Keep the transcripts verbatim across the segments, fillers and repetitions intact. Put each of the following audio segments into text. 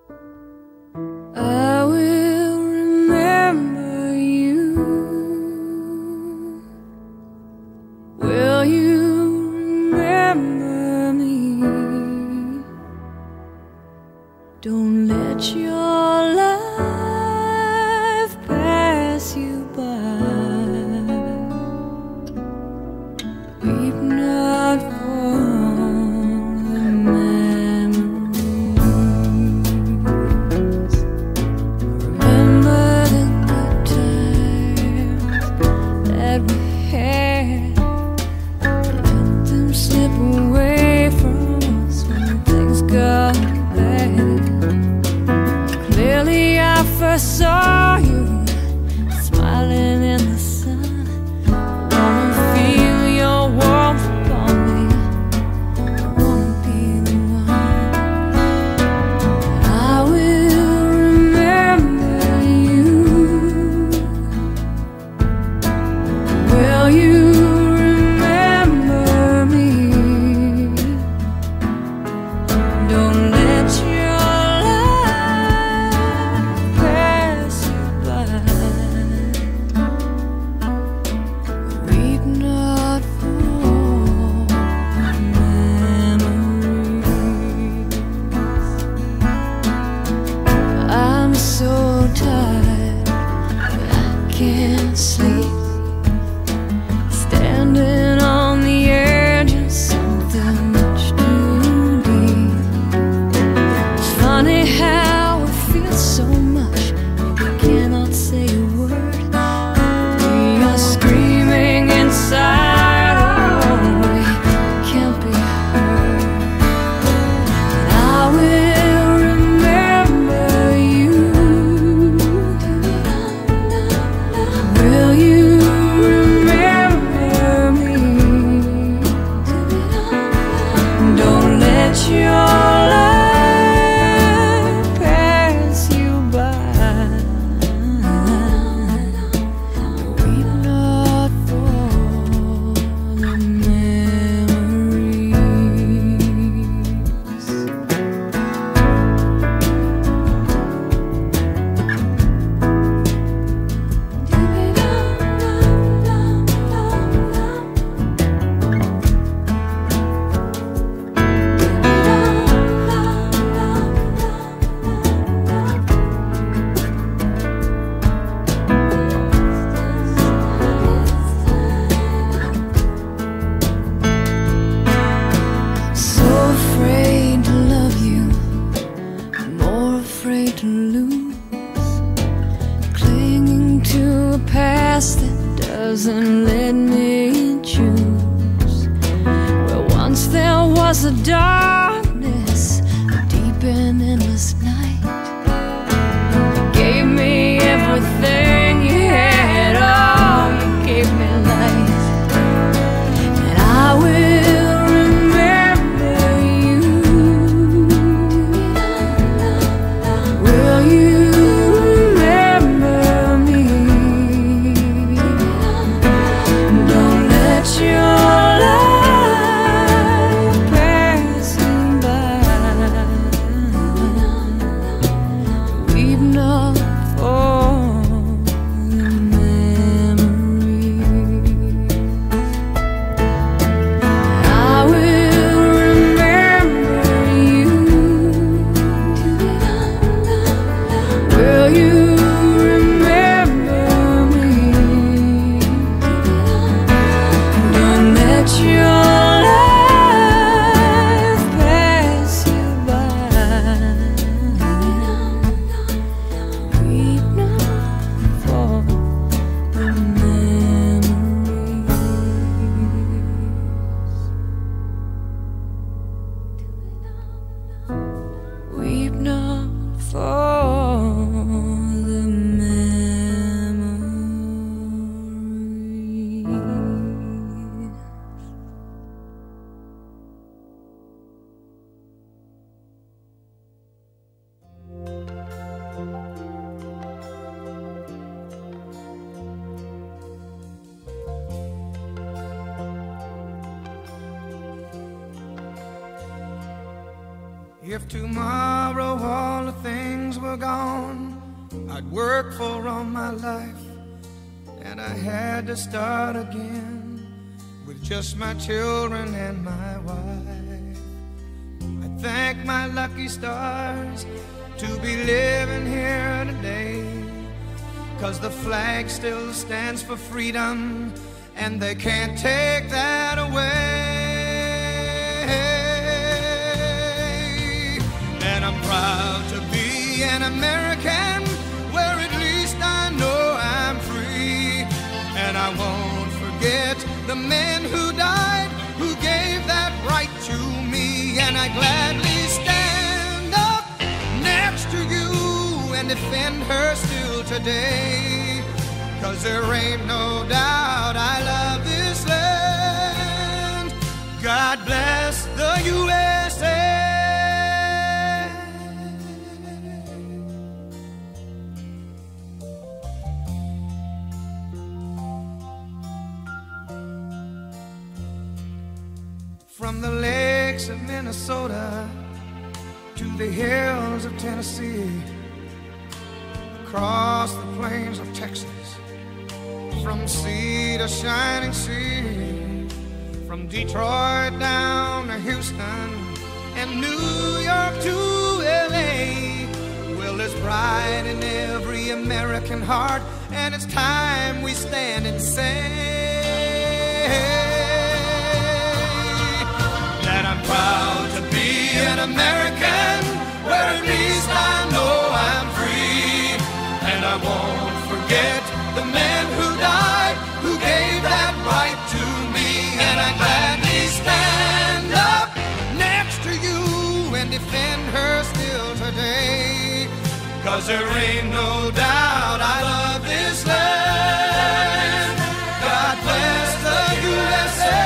I will remember you. Will you remember me? Don't let your life pass you by. Weep not for the memories. Remember the good times that we had. Let them slip away from us when things got bad. Clearly I first saw you smiling in the sun. Wanna feel your warmth upon me. I wanna be the one. I will remember you. Will you remember me? Don't let your life pass you by. Weep not for memories. I'm so tired, but I can't sleep. Standing on the edge of something much too deep. It's funny how it feels so much we cannot say a word. We are screaming inside, oh, we can't be heard. But I will remember you. Will you remember me? Don't let your life If tomorrow all the things were gone I'd work for all my life, and I had to start again with just my children and my wife. I thank my lucky stars to be living here today, 'cause the flag still stands for freedom, and they can't take that away. And I'm proud to be an American, where at least I know I'm free. And I won't forget the men who died, who gave that right to me. And I gladly stand up next to you and defend her still today, 'cause there ain't no doubt I love this land. God bless the U S A. From the lakes of Minnesota to the hills of Tennessee, across the plains of Texas, from sea to shining sea, from Detroit down to Houston and New York to L A. Well, there's pride in every American heart, and it's time we stand and say that I'm proud to be an American, where at least I know I'm free. And I won't forget the men who died, who gave that right to me. And I gladly stand up next to you and defend her still today, 'cause there ain't no doubt I love this land. God bless the U S A.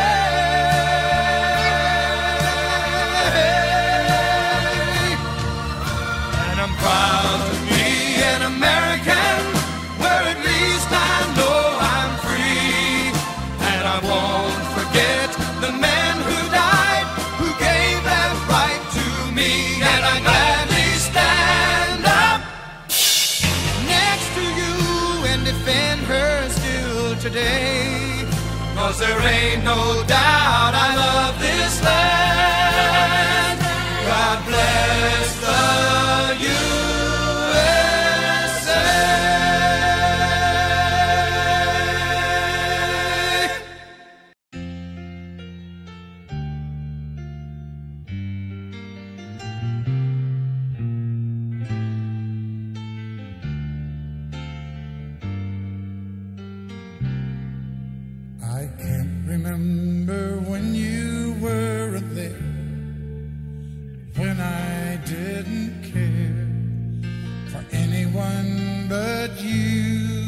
Proud to be an American, where at least I know I'm free. And I won't forget the men who died, who gave that right to me. And I gladly stand up next to you and defend her still today, 'cause there ain't no doubt I love this land. God bless the U S A. I can't remember when you weren't there, when I didn't care for anyone but you.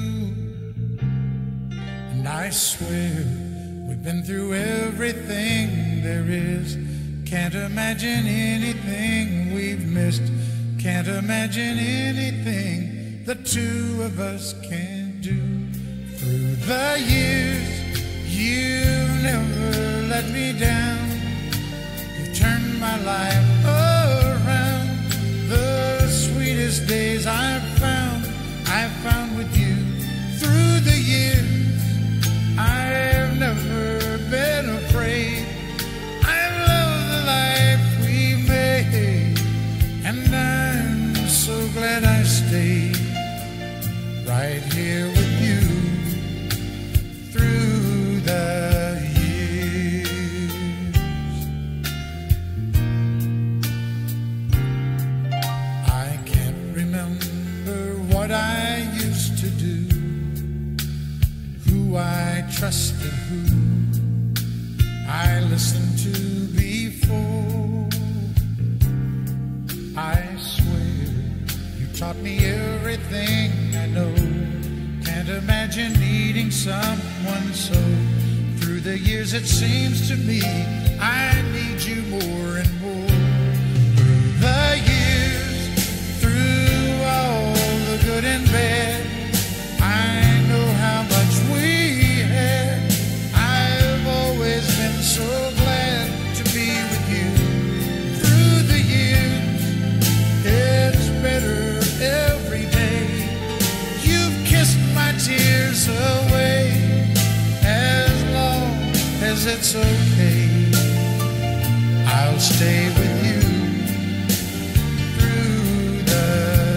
And I swear we've been through everything there is. Can't imagine anything we've missed. Can't imagine anything the two of us can't do. Through the years, you've never let me down. You turned my life around. The sweetest days I've found, I've found with you. Through the years, I've never been afraid. I love the life we made, and I'm so glad I stayed right here with you through the what I used to do, who I trusted, who I listened to before. I swear you taught me everything I know. Can't imagine needing someone so. Through the years it seems to me I need you more and more. Through the years, through all the good and bad, I know how much we had. I've always been so glad to be with you. Through the years, it's okay. I'll stay with you through the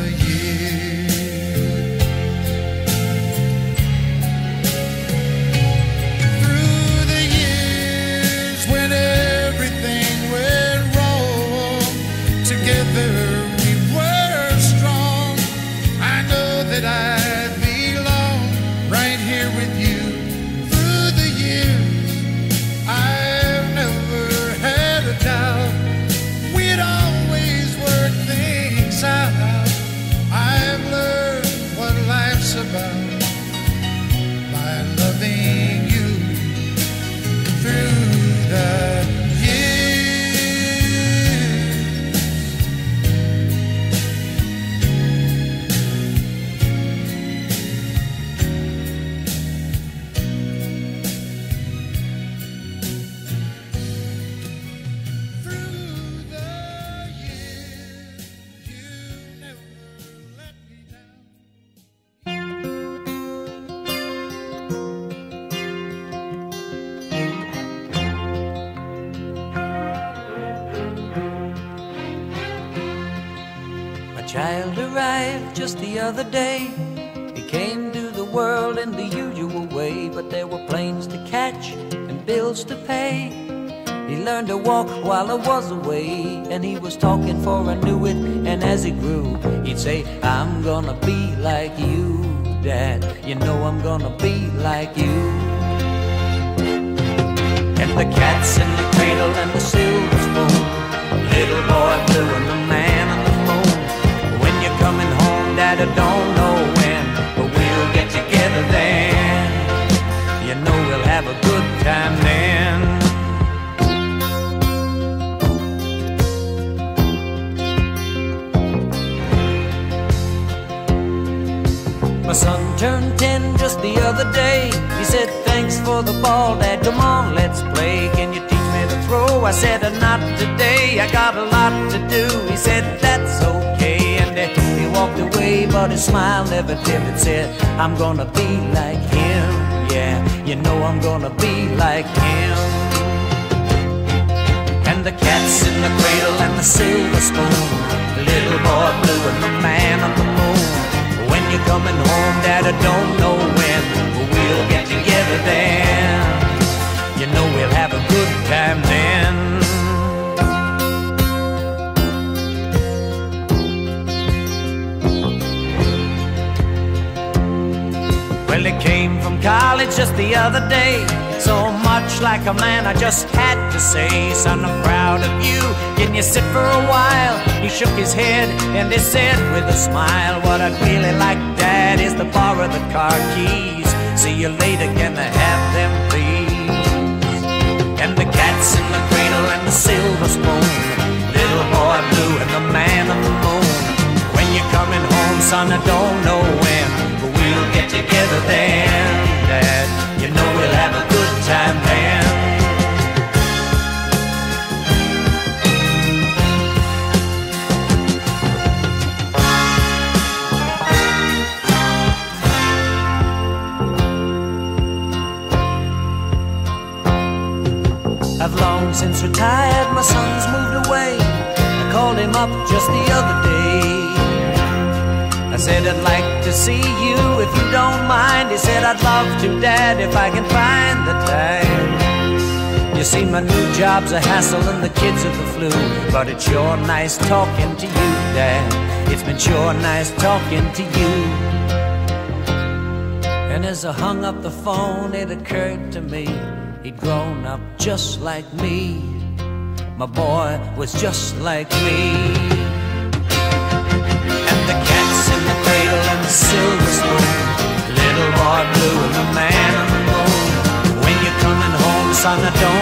years. Through the years when everything went wrong, together we were strong. I know that I belong right here with you. We'd always work things out. I've learned what life's about by loving you through the child arrived just the other day. He came to the world in the usual way, but there were planes to catch and bills to pay. He learned to walk while I was away, and he was talking for I knew it. And as he grew, he'd say, I'm gonna be like you, Dad. You know I'm gonna be like you. And the cat's in the cradle and the silver spoon, little boy blue and the man on the moon. When you're coming home, Dad, I don't know when, but we'll get together then. You know we'll have a good time then. My son turned ten just the other day. He said, thanks for the ball, Dad, come on, let's play. Can you teach me to throw? I said, not today, I got a lot to do. He said, that's okay, and he walked away, but his smile never dimmed. It said, I'm gonna be like him, yeah, you know I'm gonna be like him. And the cat's in the cradle and the silver spoon, the little boy blue and the man on the moon. When you're coming home, Dad, I don't know when, but we'll get together then. You know we'll have a good time then. Well, he came from college just the other day, so much like a man I just had to say, son, I'm proud of you, can you sit for a while? He shook his head and he said with a smile, what I'd really like, Dad, is to borrow the car keys. See you later, can I have them, please? And the cat's in the cradle and the silver spoon, little boy blue and the man on the moon. When you're coming home, son, I don't know when, but we'll get together then, Dad. You know we'll have a good time then. I've long since retired, my son's moved away. I called him up just the other day. I said, I'd like to see you if you don't mind. He said, I'd love to, Dad, if I can find the time. You see, my new job's a hassle and the kids are the flu, but it's sure nice talking to you, Dad. It's been sure nice talking to you. And as I hung up the phone, it occurred to me, he'd grown up just like me. My boy was just like me. And the cat's in the cradle and the silver spoon, little boy blue and the man on the moon. When you're coming home, son, I don't